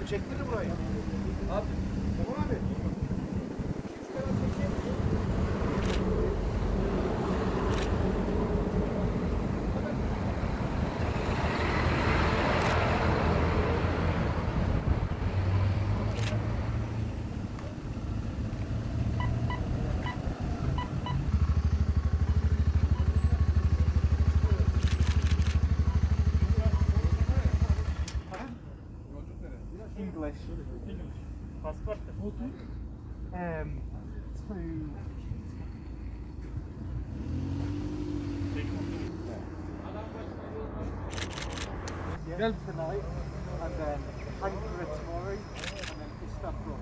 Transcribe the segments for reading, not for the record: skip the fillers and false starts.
çektirir burayı. Abi. Tamam abi. English. Passport. Gel tonight, and then Frankfurt tomorrow, and then Istanbul.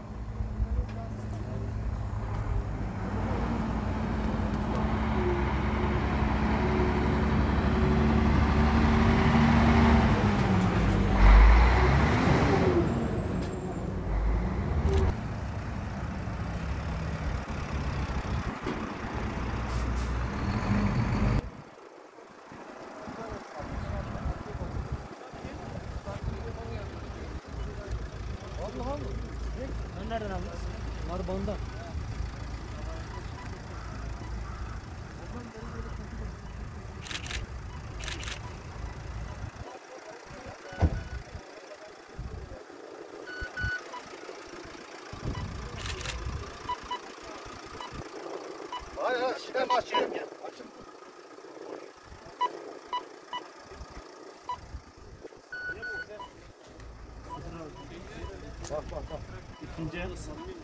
Sen nereden aldın? Bunlar banda. Hayır hayır. Şuradan başlayalım ya. Açın. Bak bak bak. İkinci el.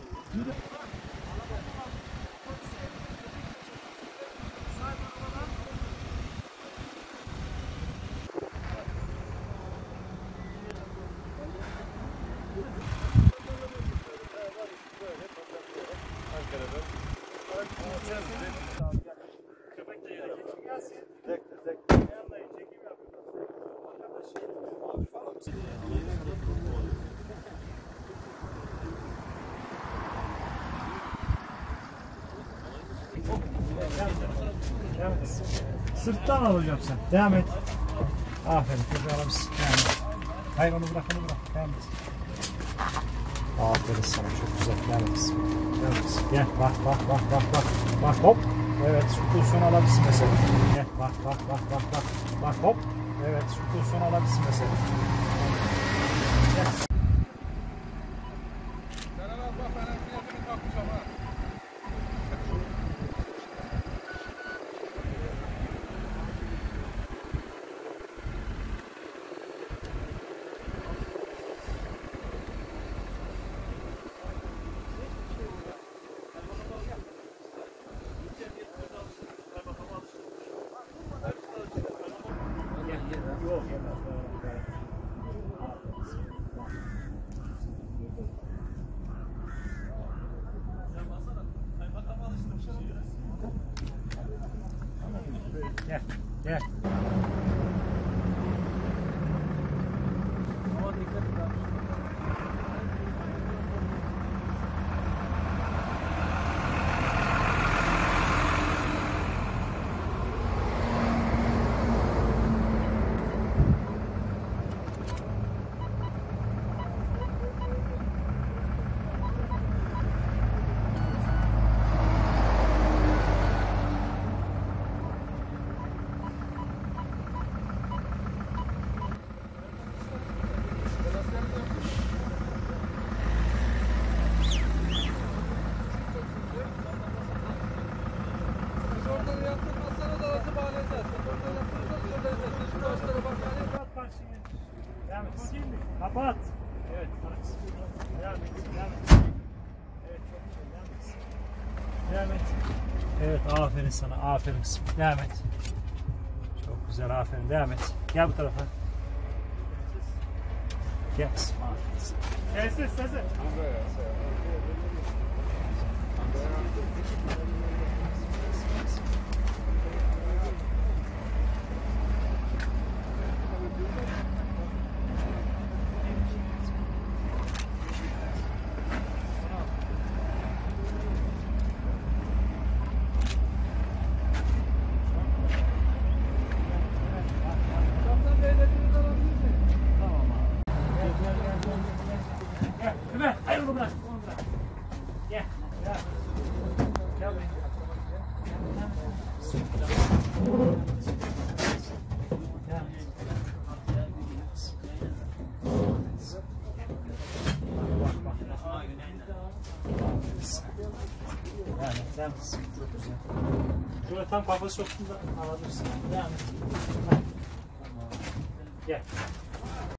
Sırttan alacağım sen. Devam et. Aferin. Tekrar alabilirsin. Devam et. Hayır onu bırak onu bırak. Devam et. Aferin sana. Çok güzel. Devam et. Devam et. Gel. Bak bak bak bak bak. Bak hop. Evet. Şu pozisyonu alabilirsin mesela. Gel. Bak bak bak bak bak. Bak hop. Evet. Şu pozisyonu alabilirsin mesela. Gel. Yok. Gel. Gel. Kapat. Evet. Devam et. Devam et. Evet çok güzel. Devam et. Devam et. Evet aferin sana. Aferin kızım. Devam et. Çok güzel. Aferin. Devam et. Gel bu tarafa. Gel kızım. Aferin sana. Sessiz sessiz. Ömer, hayır onu bırak. Onu bırak. Gel. Gel. Gel buraya. Yani sen misin? Çok güzel. Şöyle tam kafa soktuğunda alabilirsin. Devam et. Gel.